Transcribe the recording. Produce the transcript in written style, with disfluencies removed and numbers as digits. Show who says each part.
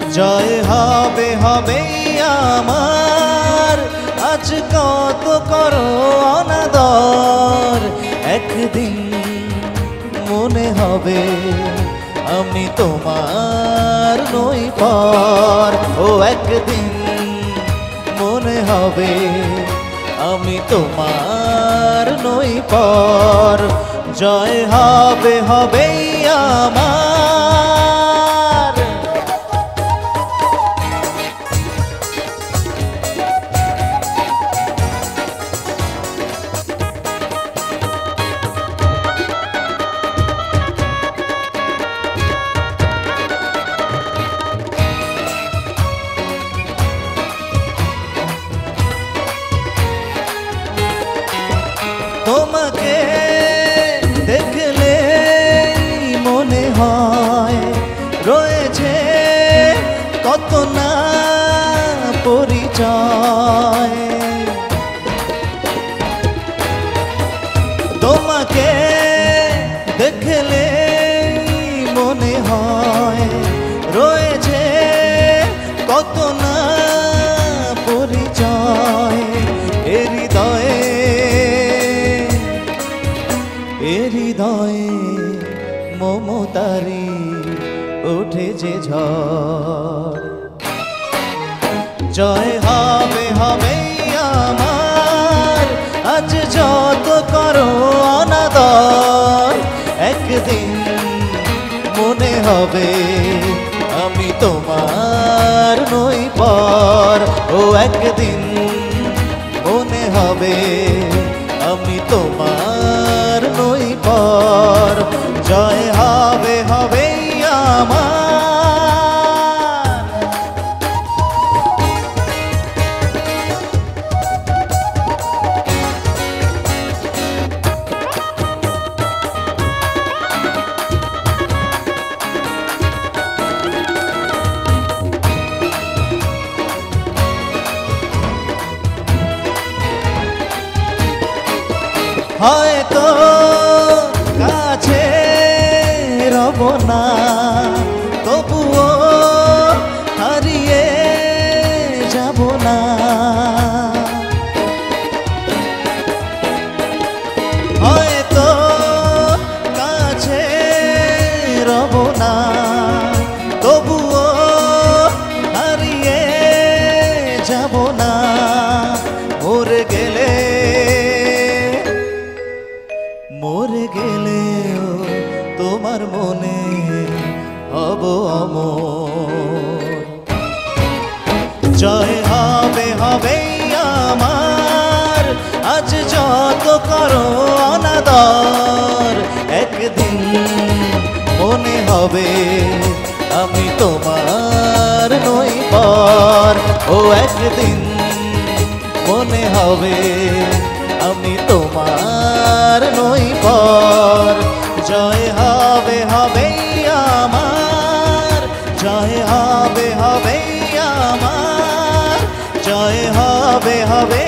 Speaker 1: জয় হবে হবে আমার, আজ কত করো অনাদর, একদিন মনে হবে আমি তোমার নই পর। ও একদিন মনে হবে আমি তোমার নই পর। জয় হবে হবে আমার। তোমাকে দেখলে মনে হয় রয়েছে কত না পরিচয়। তোমাকে দেখলে মনে হয় রয়েছে কত না পরিচয়। হৃদয়ে মমতারি ওঠে যে ঝড়। জয় হবে হবে আমার, আজ যত করো অনাদর, একদিন মনে হবে আমি তোমার নই পর। ও একদিন মনে হবে আমি তোমার নই পর। জয় হবে হবে আমার। হয়তো কাছে রব না, তবুও হারিয়ে যাব না। হয়তো কাছে রব না, তবুও হারিয়ে যাব না। মরে গেলেও তোমার মনে হব অমর। জয় হবে হবে আমার, আজ যত করো অনাদর, একদিন মনে হবে আমি তোমার নই পর। ও একদিন মনে হবে আমি তোমার নই পর। জয় হবে হবে আমার, জয় হবে হবে আমার, জয় হবে হবে